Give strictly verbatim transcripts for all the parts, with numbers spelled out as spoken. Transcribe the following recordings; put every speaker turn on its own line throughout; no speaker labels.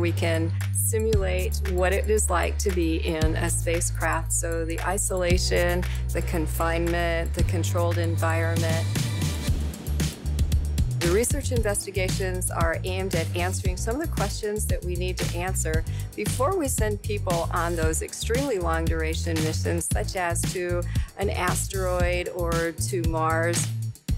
we can simulate what it is like to be in a spacecraft. So the isolation, the confinement, the controlled environment. The research investigations are aimed at answering some of the questions that we need to answer before we send people on those extremely long duration missions, such as to an asteroid or to Mars.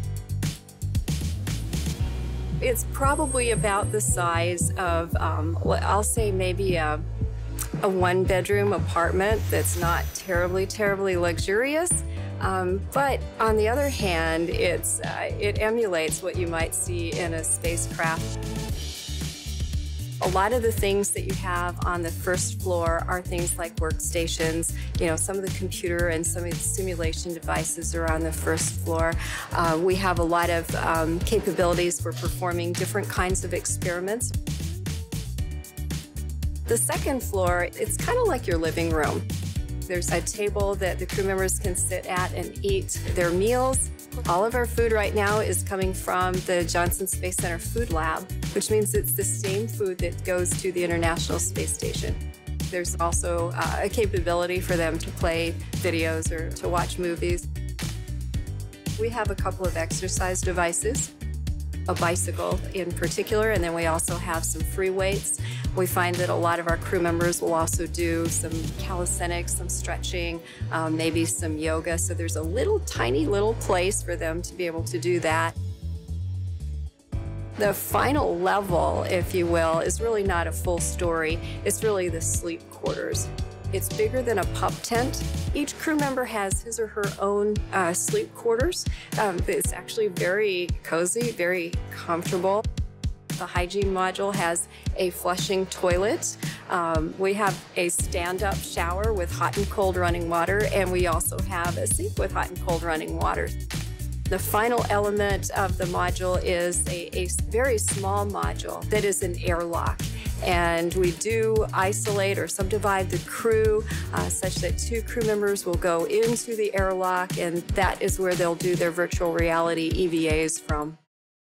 It's probably about the size of, um, I'll say maybe a, a one-bedroom apartment that's not terribly, terribly luxurious. Um, but on the other hand, it's, uh, it emulates what you might see in a spacecraft. A lot of the things that you have on the first floor are things like workstations. You know, some of the computer and some of the simulation devices are on the first floor. Uh, we have a lot of um, capabilities for performing different kinds of experiments. The second floor, it's kind of like your living room. There's a table that the crew members can sit at and eat their meals. All of our food right now is coming from the Johnson Space Center Food Lab, which means it's the same food that goes to the International Space Station. There's also uh, a capability for them to play videos or to watch movies. We have a couple of exercise devices, a bicycle in particular, and then we also have some free weights. We find that a lot of our crew members will also do some calisthenics, some stretching, um, maybe some yoga. So there's a little tiny little place for them to be able to do that. The final level, if you will, is really not a full story. It's really the sleep quarters. It's bigger than a pup tent. Each crew member has his or her own uh, sleep quarters. Um, it's actually very cozy, very comfortable. The hygiene module has a flushing toilet. Um, we have a stand-up shower with hot and cold running water, and we also have a sink with hot and cold running water. The final element of the module is a, a very small module that is an airlock. And we do isolate or subdivide the crew uh, such that two crew members will go into the airlock, and that is where they'll do their virtual reality E V As from.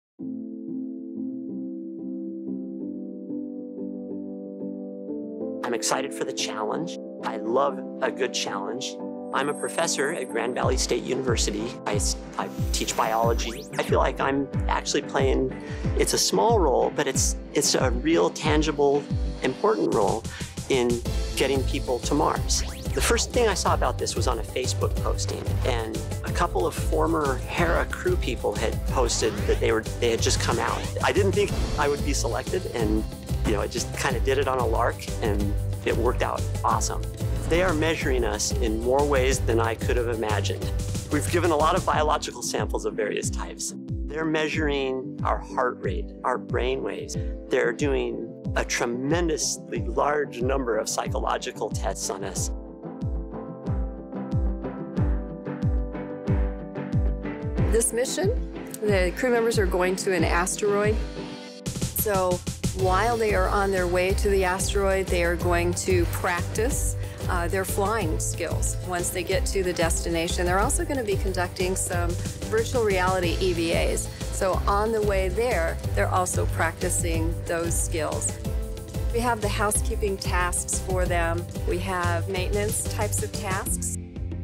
I'm excited for the challenge. I love a good challenge. I'm a professor at Grand Valley State University. I, I teach biology. I feel like I'm actually playing, it's a small role, but it's, it's a real, tangible, important role in getting people to Mars. The first thing I saw about this was on a Facebook posting, and a couple of former Hera crew people had posted that they, were, they had just come out. I didn't think I would be selected, and you know, I just kind of did it on a lark, and it worked out awesome. They are measuring us in more ways than I could have imagined. We've given a lot of biological samples of various types. They're measuring our heart rate, our brain waves. They're doing a tremendously large number of psychological tests on us.
This mission, the crew members are going to an asteroid. So while they are on their way to the asteroid, they are going to practice uh, their flying skills. Once they get to the destination, they're also going to be conducting some virtual reality E V As. So on the way there, they're also practicing those skills. We have the housekeeping tasks for them. We have maintenance types of tasks.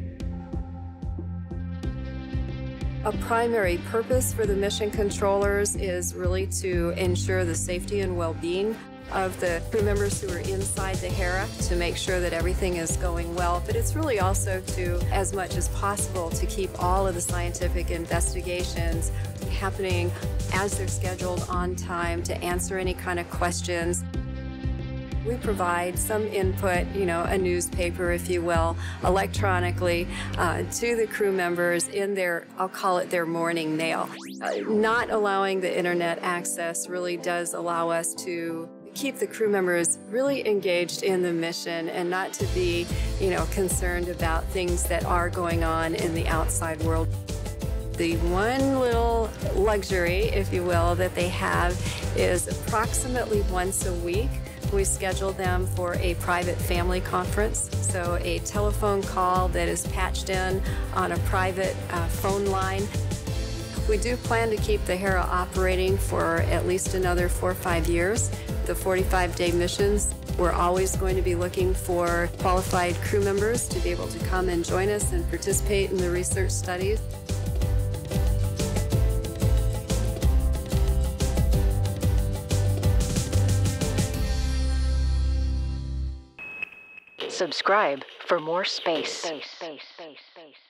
A primary purpose for the mission controllers is really to ensure the safety and well-being of the crew members who are inside the Hera, to make sure that everything is going well. But it's really also to, as much as possible, to keep all of the scientific investigations happening as they're scheduled on time, to answer any kind of questions. We provide some input, you know, a newspaper, if you will, electronically uh, to the crew members in their, I'll call it their morning mail. Uh, not allowing the internet access really does allow us to keep the crew members really engaged in the mission and not to be, you know, concerned about things that are going on in the outside world. The one little luxury, if you will, that they have is approximately once a week, we schedule them for a private family conference, so a telephone call that is patched in on a private uh, phone line. We do plan to keep the Hera operating for at least another four or five years. the forty-five day missions, we're always going to be looking for qualified crew members to be able to come and join us and participate in the research studies.
Subscribe for more space. space, space, space, space.